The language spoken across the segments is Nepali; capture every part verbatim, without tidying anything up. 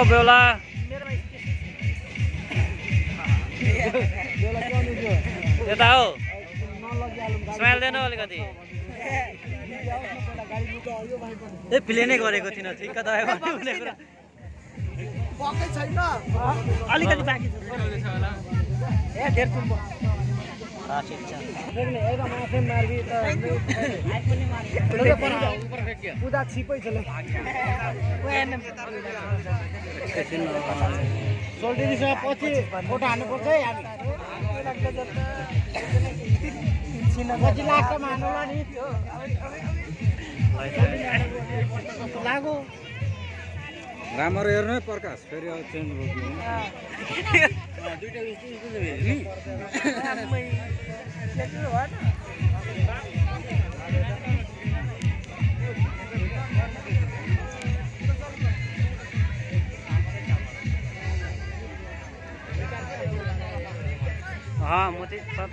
बेला यता हो स्माइल देन अलिकति ए प्लेनै गरेको थिइनँ ठिक्क त अलिकति बाँकी छ ए डेढ चुम्बो पूजा छिपै छ सोल्टिनीसँग पछि फोटो हान्नुपर्छ है हामी पछि लास्टमा हान्नुला नि लागो राम्ररी हेर्नु है प्रकाश फेरि अब चेन्ज हाँ म चाहिँ सब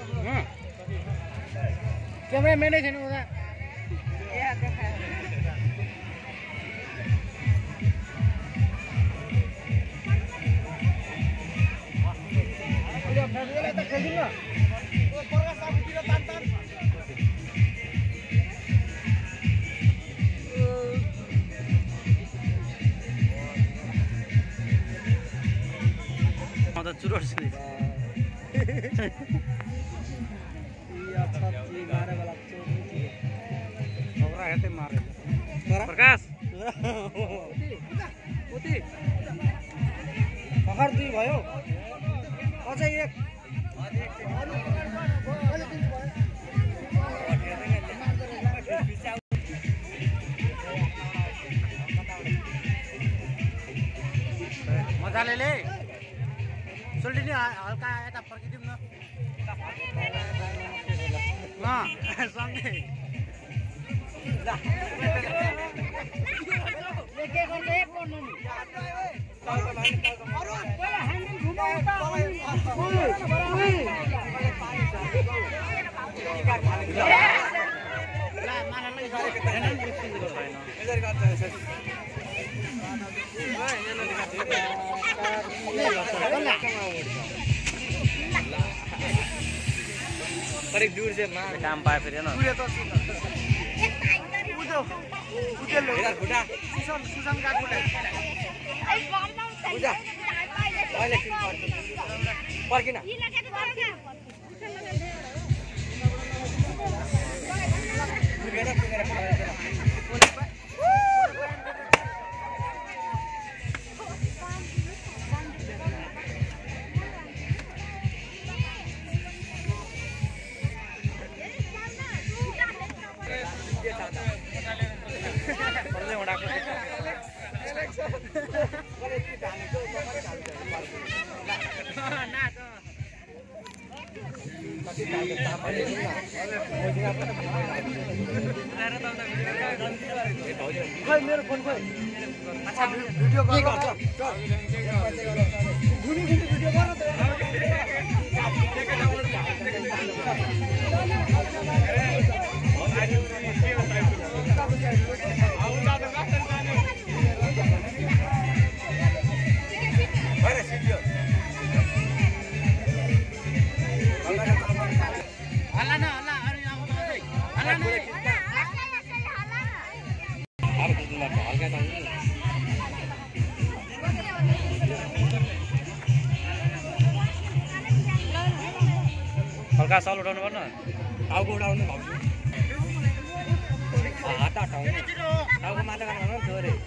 क्यामेरा मेनै छैन उता चुरोट प्रकाश भर्खर दुई भयो अझै एक मजाले ले सोल्टिनी हल्का यता फर्किदिउँ न सँगै करीब दूर से मार काम पाए फिर है ना सुसन सुसन का पूजा अहिले पर्किन मेरो फोन खोइ भिडियो के गर्छ गुनी गुनी भिडियो गर त हल्ला न हल्ला अरे आउँछ हल्ला न हल्का साल उठाउनु पर्न टाउको उठाउनु भाउजू हात हटाउनु टाउको माथि गर्नु भन्नु छोरे